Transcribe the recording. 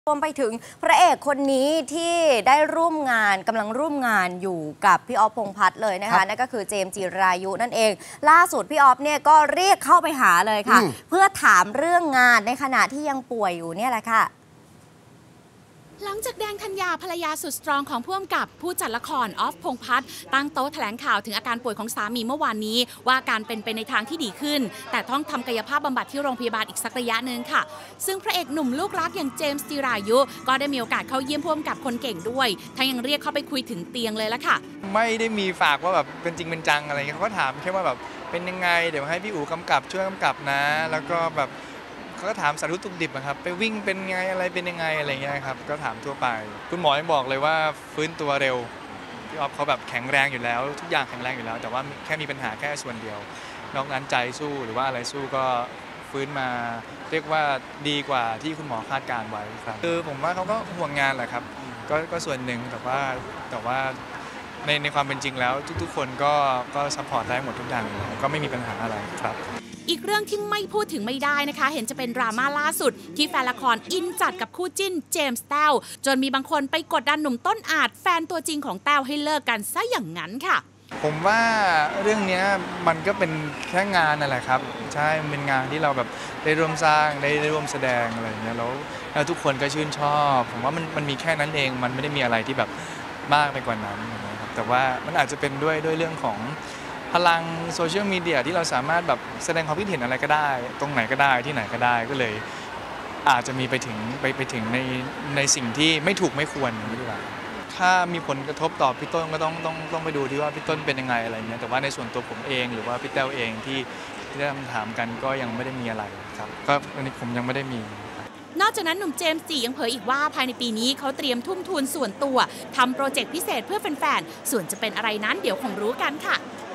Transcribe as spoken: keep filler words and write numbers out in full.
รวมไปถึงพระเอกคนนี้ที่ได้ร่วมงานกำลังร่วมงานอยู่กับพี่ออฟพงษ์พัฒน์เลยนะคะนั่นก็คือเจมส์จิรายุนั่นเองล่าสุดพี่ออฟเนี่ยก็เรียกเข้าไปหาเลยค่ะเพื่อถามเรื่องงานในขณะที่ยังป่วยอยู่เนี่ยแหละค่ะหลังจากแดงธัญญาภรรยาสุดสตรองของผู้กำกับผู้จัดละครออฟพงษ์พัฒน์ตั้งโต๊ะแถลงข่าวถึงอาการป่วยของสามีเมื่อวานนี้ว่าการเป็นไปในทางที่ดีขึ้นแต่ต้องทำกายภาพบำบัดที่โรงพยาบาลอีกสักระยะหนึ่งค่ะซึ่งพระเอกหนุ่มลูกรักอย่างเจมส์จิรายุก็ได้มีโอกาสเข้าเยี่ยมผู้กำกับคนเก่งด้วยทั้งยังเรียกเข้าไปคุยถึงเตียงเลยละค่ะไม่ได้มีฝากว่าแบบเป็นจริงเป็นจังอะไรเงี้ยเขาก็ถามแค่ว่าแบบเป็นยังไงเดี๋ยวให้พี่อู๋กำกับช่วยกำกับนะแล้วก็แบบเขาก็ถามสารุตุกดิบครับไปวิ่งเป็นไงอะไรเป็นยังไงอะไรเงี้ยครับก็ถามทั่วไปคุณหมอยังบอกเลยว่าฟื้นตัวเร็วพี่ออฟเขาแบบแข็งแรงอยู่แล้วทุกอย่างแข็งแรงอยู่แล้วแต่ว่าแค่มีปัญหาแค่ส่วนเดียวนอกนั้นใจสู้หรือว่าอะไรสู้ก็ฟื้นมาเรียกว่าดีกว่าที่คุณหมอคาดการไว้ครับคือผมว่าเขาก็ห่วงงานแหละครับก็ก็ส่วนหนึ่งแต่ว่าแต่ว่าในในความเป็นจริงแล้วทุกๆคนก็ก็ซัพพอร์ตได้หมดทุกอย่างก็ไม่มีปัญหาอะไรครับอีกเรื่องที่ไม่พูดถึงไม่ได้นะคะเห็นจะเป็นดราม่าล่าสุดที่แฟนละครอินจัดกับคู่จิ้นเจมส์แต้วจนมีบางคนไปกดดันหนุ่มต้นอาจแฟนตัวจริงของแต้วให้เลิกกันซะอย่างนั้นค่ะผมว่าเรื่องนี้มันก็เป็นแค่งานนั่นแหละครับใช่เป็นงานที่เราแบบได้ร่วมสร้างได้ได้ร่วมแสดงอะไรอย่างเงี้ยแล้วแล้วทุกคนก็ชื่นชอบผมว่ามันมันมีแค่นั้นเองมันไม่ได้มีอะไรที่แบบมากไปกว่านั้นนะครับแต่ว่ามันอาจจะเป็นด้วยด้วยเรื่องของพลังโซเชียลมีเดียที่เราสามารถแบบแสดงความคิดเห็นอะไรก็ได้ตรงไหนก็ได้ที่ไหนก็ได้ก็เลยอาจจะมีไปถึงไปไปถึงในในสิ่งที่ไม่ถูกไม่ควรอย่างนี้ดีกว่าถ้ามีผลกระทบต่อพี่ต้นก็ต้องต้องต้องไปดูที่ว่าพี่ต้นเป็นยังไงอะไรเงี้ยแต่ว่าในส่วนตัวผมเองหรือว่าพี่แต้วเองที่ที่ได้คำถามกันก็ยังไม่ได้มีอะไรครับก็อันนี้ผมยังไม่ได้มีนอกจากนั้นหนุ่มเจมส์จียังเผยอีกว่าภายในปีนี้เขาเตรียมทุ่มทุนส่วนตัวทำโปรเจกต์พิเศษเพื่อแฟนๆส่วนจะเป็นอะไรนั้นเดี๋ยวคงรู้กันค่ะ